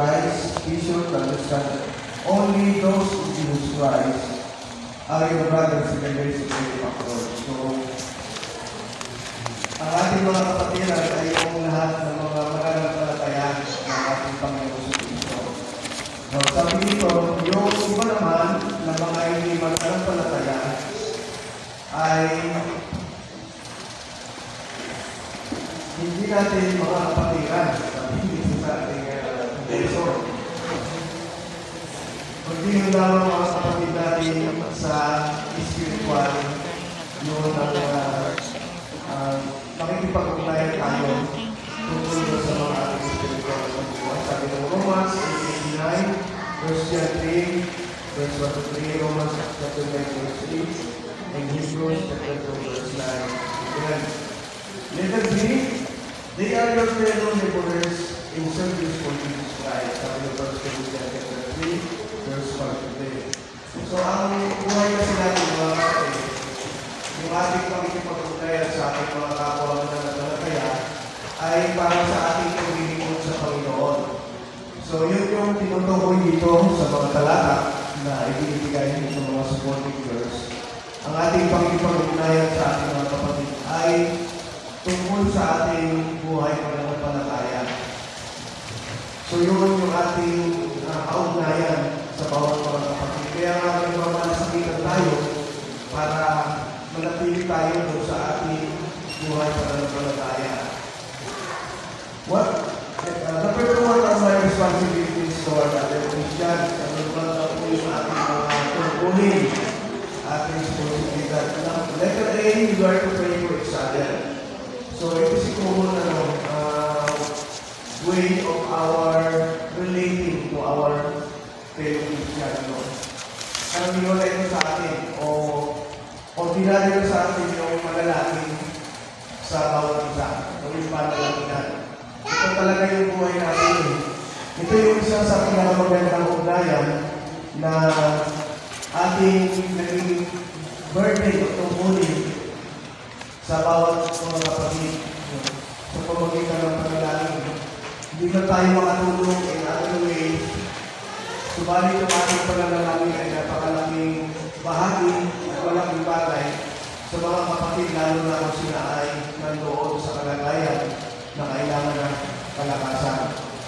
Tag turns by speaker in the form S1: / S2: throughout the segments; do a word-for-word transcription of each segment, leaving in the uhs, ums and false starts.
S1: Christ, be sure to understand that only those who Jesus Christ are your brothers in the grace of the Lord. So, ang ating mga kapatiran ay yung lahat ng mga mananampalataya ng ating Panginoon sa Kristo. So, sabi dito, yung iba naman na mga hindi mananampalataya ay hindi natin mga kapatiran. Sabi dito sa ating professor. Hindi yung lamang mga kapatid natin sa spiritual yun ang uh, uh, makikipag-ugnayan tayo tungkol sa mga ating spiritual. Sabi ng Romans eight eighty-nine, verse three, verse one to three, Romans chapter nine, verse eight, and Hebrews chapter two, verse nine. Letter B, they are your fellow laborers in service for Jesus Christ. Sabi ng First Corinthians chapter three, verse one to three. So, ang buhay kasi natin mga kapatid, yung ating pakikipag-ugnayan sa ating mga kapwa na nananampalataya ay para sa ating paglilingkod sa Panginoon. So, yun yung tinutukoy dito sa mga talata na ibinibigay sa mga supporting verse. Ang ating pakikipag-ugnayan sa ating mga kapatid ay tungkol sa ating buhay pananampalataya. So, yun yung ating uh, kaugnayan sa bawat mga kapatid. Kaya nga may mamalasakitan tayo para manatili tayo doon sa ating buhay pananampalataya. What? Uh, number two, what are my responsibilities toward other Christians? Ano ba po yung ating mga tungkulin? Ating responsibilidad. Letter A, you are to pray for each other. So, ito siguro na uh, way of our relating to our fellow Christian. No? Ano yun ito sa atin? O, o dinadala sa atin yung malalaki sa bawat isa. O yung panalakihan. Ito talaga yung buhay natin. Ito yung isa sa pinakamagandang ugnayan na ating naging burden o tungkulin sa bawat mga kapatid. Sa pamagitan ng panalangin. Hindi na tayo makatulong in other ways. Subalit yung ating panalangin ay napakalaking bahagi at malaking bagay sa mga kapatid, lalo na kung sila ay nandoon sa kalagayan na kailangan ng kalakasan.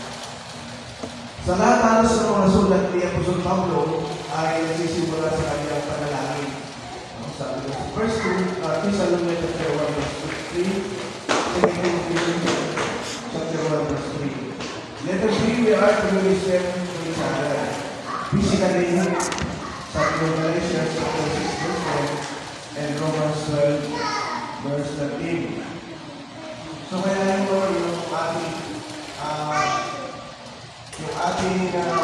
S1: Sa lahat halos ng mga sulat ni Apostol Pablo ay nagsisimula sa kanyang panalangin. Sabi ko, first Thessalonians chapter one, verse three, Second Timothy chapter one, verse three. Letter B, we are to minister to each other. Physically, sa Galatians chapter six, verse ten, and Romans twelve, verse thirteen. So, kaya ito yung ating uh, yung ating uh,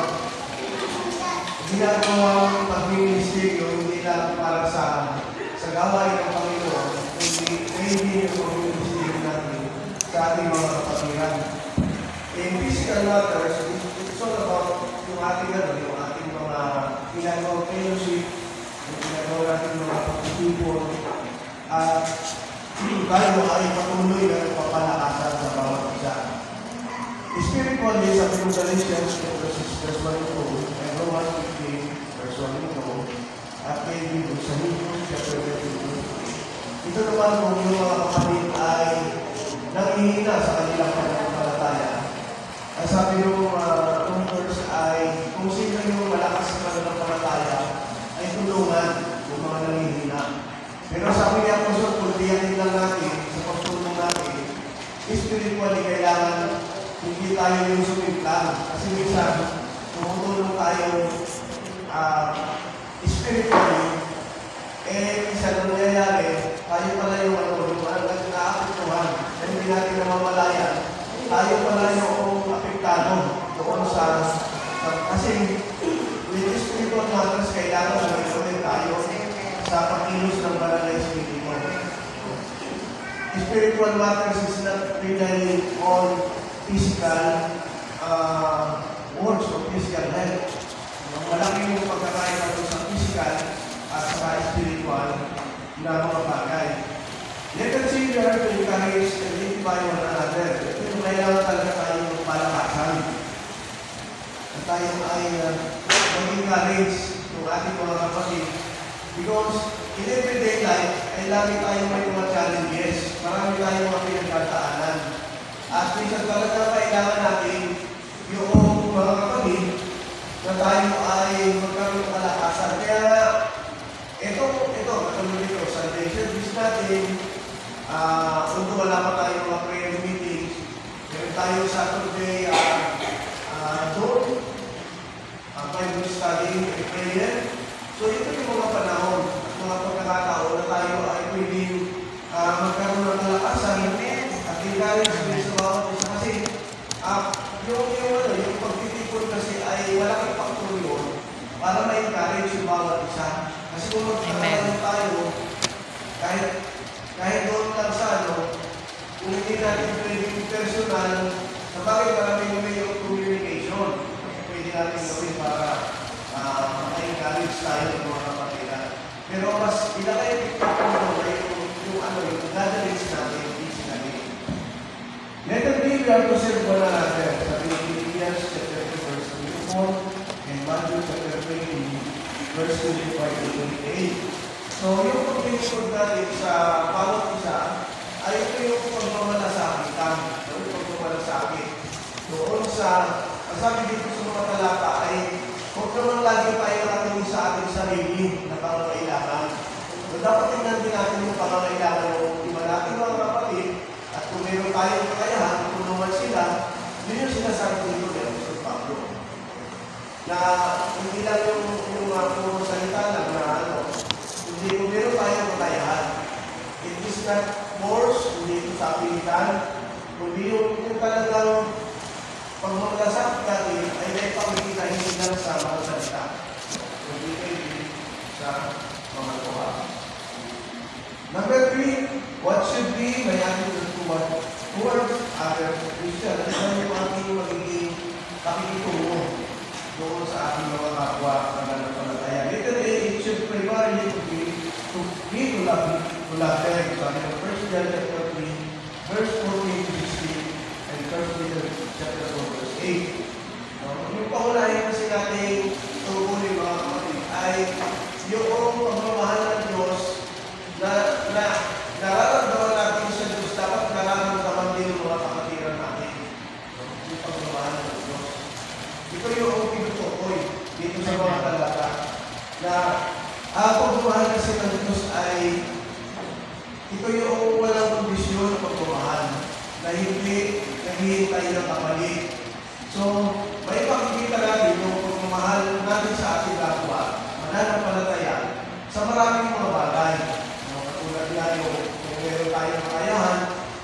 S1: ginagawang pag-ministry yung hindi lang para sa sa gawain ng Panginoon, hindi hindi yung pag-ministry natin sa ating mga kapatiran. In physical matters, it's all about yung ating ano, yung ating mga ginagawang fellowship, yung ginagawa natin mga pagtitipon, at tayo ay patuloy na nagpapalakasan sa bawat isa. Spiritually, sa Galatians verse one and two, and Romans fifteen, verse one and two, at maybe sa Hebrews chapter thirteen. Ito naman kung yung mga kapatid ay nangihina sa kanilang pananampalataya. Ang sabi ng uh, verse ay kung sino yung malakas sa pananampalataya ay tulungan yung mga nangihina. Pero sabi niya po sa kultiyanin lang natin, sa pagtulong natin, spiritually kailangan hindi tayo yung sumiplang. Kasi minsan, tumutulong tayo uh, spiritually, eh, minsan ang nangyayari, tayo pala yung ano, yung parang nag-aapektuhan, na hindi natin namamalayan, tayo pala yung apektado doon sa, sa kasi with spiritual matters, kailangan sumiplang tayo sa pag-ilos ng banal na espiritu. Spiritual matters is not really all physical uh, works or physical health. Malaki yung pagkakaiba sa physical at sa spiritual na mga bagay. Let us see we are to encourage and edify one another. Ito yung kailangan talaga tayong palakasan. na tayo ay uh, mag-encourage ng ating mga kapatid. Because in everyday life, ay lagi tayong may mga challenges. Marami tayong mga pinagkataanan. At minsan talaga kailangan natin yung mga kapatid na tayo ay magkaroon ng kalakasan. Kaya ito, ito, katulad nito, Sunday service natin, uh, kung wala pa tayong mga prayer meetings, meron tayo Saturday, uh, uh, doon, uh, Bible study, prayer. So ito yung mga panahon, mga pagkakataon na tayo ay pwedeng uh, magkaroon ng kalakasan at encourage sa bawat isa. Kasi uh, yung, yung, ano, yung pagtitipon kasi ay malaking faktor yun para ma-encourage yung bawat isa. Kasi kung magkakaroon tayo, kahit, kahit doon lang sa ano, kung hindi natin pwedeng personal, na bakit maraming may yung communication, pwede natin gawin para uh, ma-encourage tayo ng mga kapatiran. Pero mas ilakay ito ay yung, yung ano, yung gatherings natin, physically. Let us be able to serve one another. Sa Philippians chapter two, verse twenty-four, and Matthew chapter twenty, verse twenty-five to twenty-eight. So, yung pag-lingkod natin sa bawat isa, ay ito yung pagmamalasakit. Yung pagmamalasakit. Doon sa, ang sabi dito sa mga talata ay, huwag naman lagi tayo natin sa ating sarili na pangangailangan. So, dapat tingnan din natin yung pangangailangan ng iba natin mga kapatid, at kung meron tayong kakayahan, tulungan sila, yun yung sinasabi dito ng Apostol Pablo. Na hindi lang yung, yung uh, puro salita lang na ano, hindi kung meron tayong kakayahan. It is not force, hindi ito sa pilitan, kundi yung, yung talagang pagmamalasakit natin ay may pamikita hindi lang sa mga salita. Kundi kayo sa mga tuwa. Number three, what should be my attitude toward towards other Christians? Ano yung ating magiging pakikitungo doon sa ating mga kapwa na nanampalataya? Later day, it should primarily to be to be to love, to love them. Sabi ng First John chapter three, verse fourteen to sixteen, and First Peter chapter four, verse eight. Yung paunahin kasi natin tutuloy mga kapatid ay yung pagmamahal ng Diyos na, na nararamdaman natin sa Diyos, dapat nararamdaman din yung mga kapatiran natin. Yung pagmamahal ng Diyos. Ito yung pinutukoy dito sa mga talata na ang pagmamahal kasi ng Diyos ay ito yung walang kondisyon ng pagmamahal na hindi naghihintay ng kapalit. So, may pakikita natin yung pagmamahal natin sa ating kapwa, mananampalataya sa maraming mga bagay. Katulad nga yung kung meron tayong kakayahan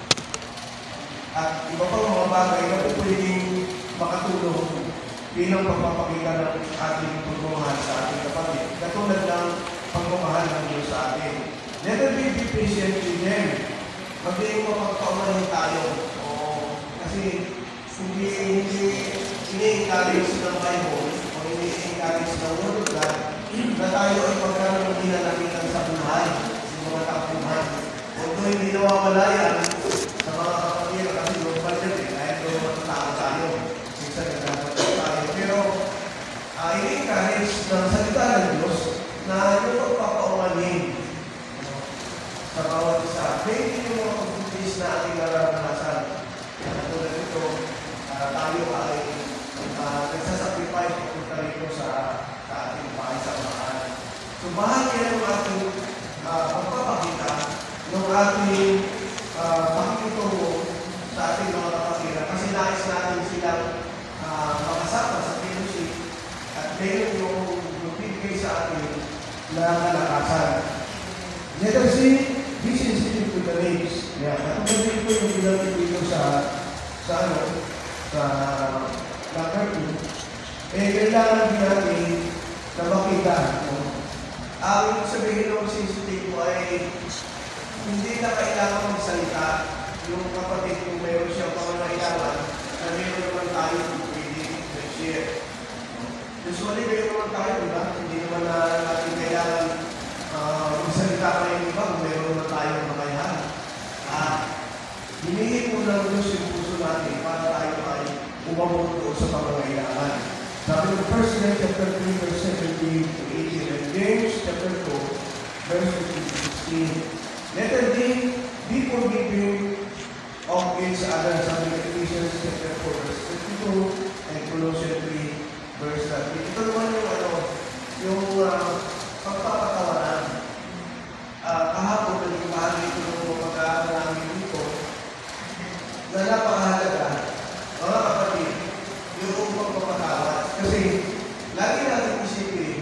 S1: at iba pang mga bagay na pwedeng makatulong bilang pagpapakita ng ating pagmamahal sa ating kapatid. Katulad ng pagmamahal ng Diyos sa atin. Let us be patient with them. Magiging mapagpaumahin tayo. O, kasi hindi hindi ini-encourage ng Bible o ini-encourage ng Word of God na tayo ay pagkaroon ng ginalapitan sa buhay, sa mga tapuhan. Although hindi nawawalayan sa mga kapatid kasi global yan eh, kahit doon matatao tayo. Minsan nagkakaroon tayo. Pero uh, ini-encourage ng salita ng Diyos na yung pagpapaumahin sa bawat isa. May hindi yung mga pagputis na ating nararanasan. Katulad ito, uh, tayo ay uh, nagsasacrifice punta rito sa, sa ating pakisamahan. So, bahagi yan yung ating uh, pagpapakita ng ating uh, pakikitungo sa ating mga kapatiran. Kasi nais natin silang uh, makasama sa fellowship at meron yung magbibigay sa atin na kalakasan. Let us see, be sensitive to the names. Yeah, katulad ko yung pinagin dito sa sa ano, sa number two, eh, kailangan din natin na makita. No? Ang sabihin ng sensitive ko ay hindi na kailangan magsalita yung kapatid kung mayroon siyang pangangailangan na mayroon naman tayo kung pwede mag-share. Usually, mayroon naman tayo, diba? Hindi naman na natin kailangan uh, magsalita ka yung iba kung mayroon naman tayo makayahan. Ah, hinihin mo ng Diyos yung puso natin para tayo ay umabot doon sa pangangailangan. President chapter three, verse seventeen to eighteen, and James chapter two, verse fifteen to sixteen. Let them be, be forgiving of each other, sabi ng Ephesians chapter four, verse twenty-two, and Colossians three, verse thirteen. Ito naman yung ano, yung uh, pagpapatawaran. Uh, kahapon, naging bahagi ito ng pagkakaroon namin dito, na napakahalaga, mga kapatid, yung pagpapatawad. Kasi, lagi natin isipin,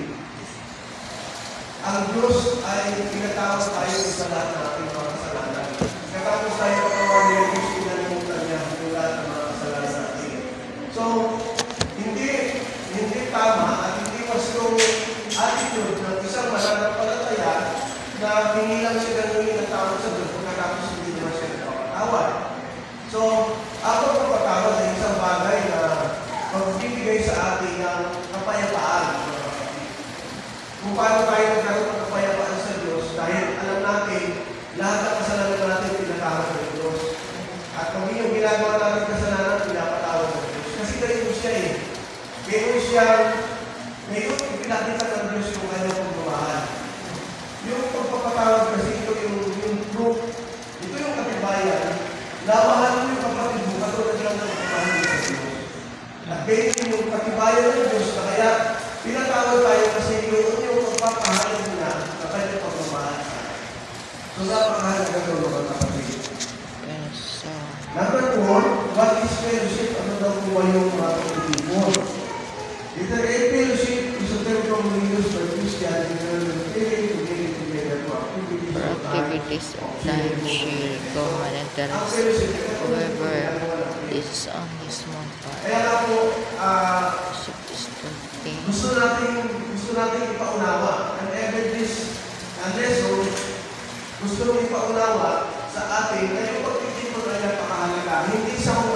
S1: ang Diyos ay pinatawad tayo sa lahat ng ating mga kasalanan. Katapos tayo patawarin niya, Diyos pinalimutan niya yung lahat ng mga kasalanan natin. So, hindi, hindi tama at hindi mas yung attitude ng isang mananampalataya na hindi lang siya gano'n ng tawad sa Diyos pagkatapos hindi naman siya nagpapatawad. So, ako pagpatawad ay isang bagay na magbibigay sa atin ng kapayapaan. Kung paano tayo nagkaroon ng kapayapaan sa Diyos dahil alam natin lahat ng kasalanan natin pinatawad ng Diyos. At kung yung ginagawa natin kasalanan, pinapatawad ng Diyos. Kasi ganito siya eh. Ganito siya, ngayon pinakita ng Diyos yung kanyang pagmamahal. Yung pagpapatawad kasi ito yung, yung proof, ito yung katibayan, na mahal mo yung kapatid mo, katulad lang ng pagmamahal mo sa Diyos. At ganito yung katibayan ng Diyos na kaya pinatawad tayo kasi yung yung pagpapahal mo na na kanyang pagmamahal. So, napakahalaga ito mga kapatid. Number four, what is fellowship? Ano daw po yung mga kapatid mo? If the great fellowship is a term commonly used by Christians in terms of fellowship together together for activities
S2: For activities of time, share, common interest. However, this is only small part.
S1: Kaya nga po, ah,
S2: Fellowship is the
S1: gusto natin, gusto natin ipaunawa. And even this, and lesson, gusto nang ipaunawa sa atin na yung pagtitipon ay napakahalaga. Hindi sa